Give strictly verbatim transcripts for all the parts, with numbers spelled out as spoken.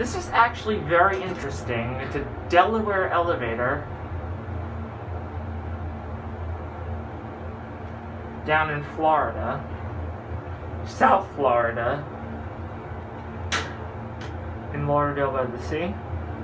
This is actually very interesting. It's a Delaware elevator down in Florida, South Florida, in Lauderdale-by-the-Sea.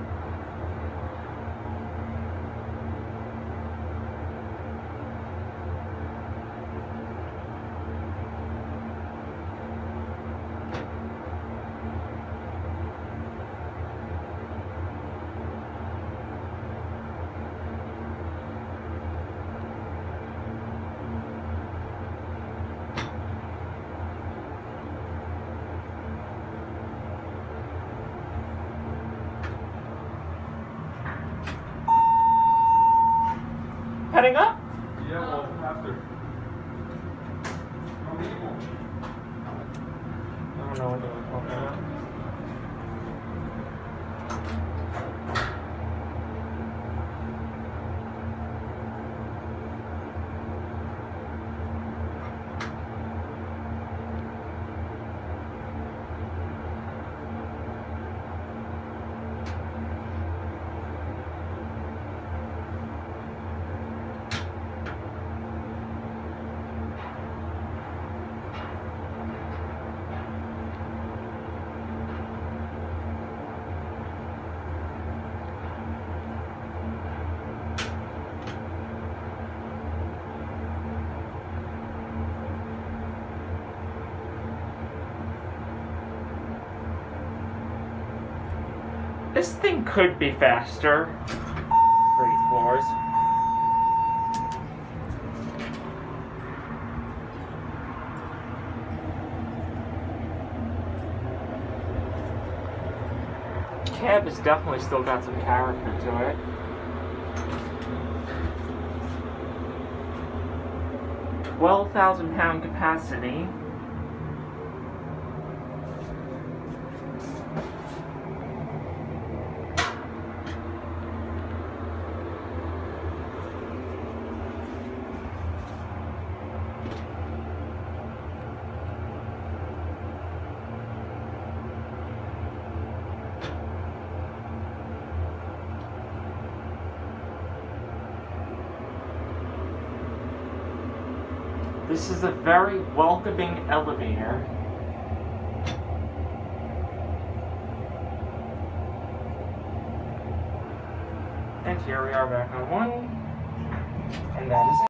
Heading up? Yeah, well, after. I don't know what they were talking about. This thing could be faster. Three floors. Cab has definitely still got some character to it. twelve thousand pound capacity. This is a very welcoming elevator. And here we are back on one, and that is it.